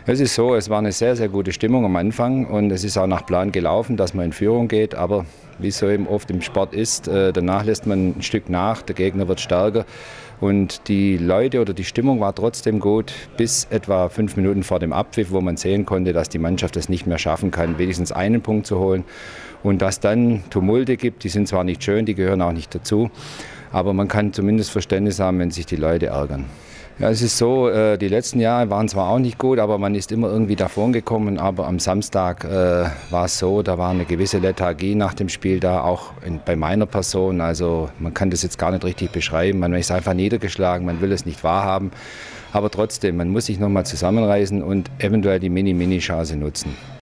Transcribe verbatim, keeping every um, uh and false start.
Es ist so, es war eine sehr, sehr gute Stimmung am Anfang und es ist auch nach Plan gelaufen, dass man in Führung geht, aber wie es so eben oft im Sport ist, äh, danach lässt man ein Stück nach, der Gegner wird stärker und die Leute oder die Stimmung war trotzdem gut bis etwa fünf Minuten vor dem Abpfiff, wo man sehen konnte, dass die Mannschaft es nicht mehr schaffen kann, wenigstens einen Punkt zu holen und dass dann Tumulte gibt, die sind zwar nicht schön, die gehören auch nicht dazu, aber man kann zumindest Verständnis haben, wenn sich die Leute ärgern. Ja, es ist so, äh, die letzten Jahre waren zwar auch nicht gut, aber man ist immer irgendwie davon gekommen. Aber am Samstag äh, war es so, da war eine gewisse Lethargie nach dem Spiel da, auch in, bei meiner Person. Also man kann das jetzt gar nicht richtig beschreiben. Man ist einfach niedergeschlagen, man will es nicht wahrhaben. Aber trotzdem, man muss sich nochmal zusammenreißen und eventuell die Mini-Mini-Chance nutzen.